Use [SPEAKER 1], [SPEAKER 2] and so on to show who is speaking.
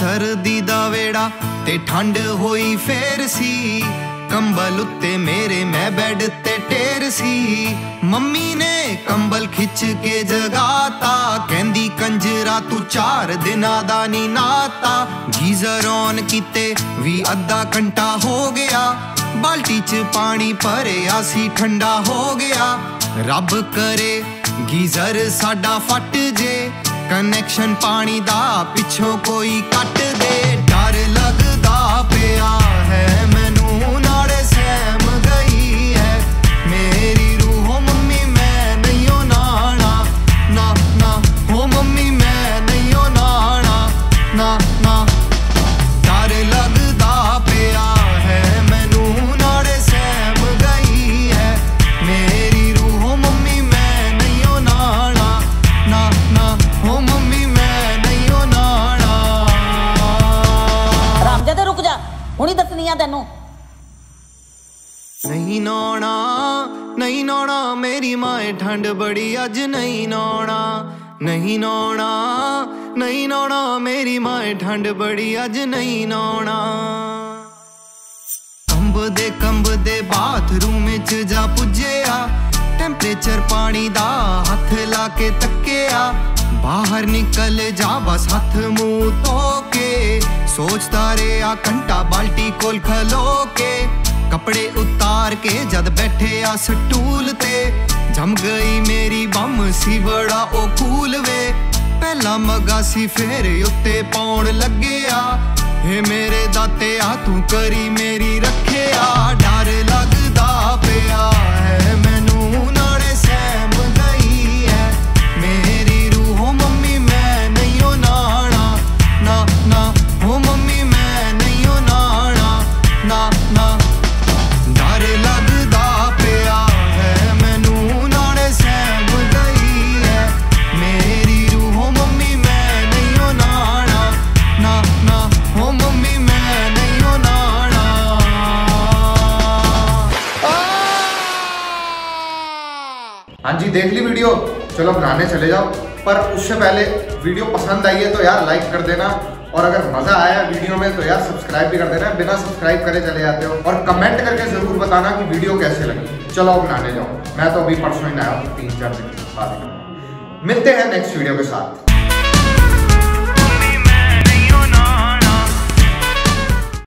[SPEAKER 1] सर्दी दा वेड़ा ते ठंड होई फेर सी, कंबल उत्ते मेरे मैं बेड ते टेर सी। मम्मी ने कंबल खिच के जगाता, कहंदी कंजरा तू 4 दिना दा नी नाता। गीजर ऑन कीते भी अद्धा घंटा हो गया, बाल्टी च पानी भरिया सी ठंडा हो गया। रब करे गीजर साडा फट जे, कनैक्शन पानी दा पिछों कोई कट दे। डर लगदा पिया है मैनू नाड़े सैम गई है मेरी रूह। हो मम्मी मैं नहीं हो नाना, ना ना हो मम्मी मैं नहीं हो नाना, ना ना। डर लगदा पिया है मैनू नाड़े सैम गई है मेरी रूह। हो मम्मी मैं नहीं हो नाना, ना ना हो मम्मी मैं नहीं हो नाना।
[SPEAKER 2] रामजादे रुक जा, हुणी दसनी आ तैनू।
[SPEAKER 1] नहीं नौना नहीं नौना मेरी माए ठंड बड़ी अज नहीं नौना, नहीं नौना नहीं नौना मेरी माए ठंड बड़ी अज नहीं नौना। कंब दे बाथरूम च जा पुज्जिया, टेंपरेचर पानी दा हथ ला के तक्किया। बाहर निकल जा बस हथ मुंह धो के, सोचता रहा घंटा बाल्टी कोल खलो के। कपड़े उतार के जद बैठे आ स्टूल ते, जम गई मेरी बम सी बड़ा ओ कूल वे। पहला मगा सी फेर उत्ते पौन लग्गिया, हे मेरे दाते आ तू करी मेरी रखिया। डर लगदा पिया है मैनू नाड़े सैम गई है मेरी रूह। हो मम्मी मैं नहीं हो नाना, ना ना हो मम्मी मैं नहीं हो नाना, ना ना। डर लगदा पिया है मैनू नाड़े सैम गई है मेरी रूह। हो मम्मी मैं नहीं हो नाना, ना ना हो मम्मी मैं नहीं हो नाना।
[SPEAKER 3] हाँ जी, देख ली वीडियो, चलो बनाने चले जाओ। पर उससे पहले वीडियो पसंद आई है तो यार लाइक कर देना, और अगर मजा आया वीडियो में तो यार सब्सक्राइब भी कर देना। बिना सब्सक्राइब करे चले जाते हो। और कमेंट करके जरूर बताना कि वीडियो कैसे लगी। चलो बनाने जाओ, मैं तो अभी परसों ही आया हूँ, 3-4 दिन बाद। मिलते हैं नेक्स्ट वीडियो के साथ।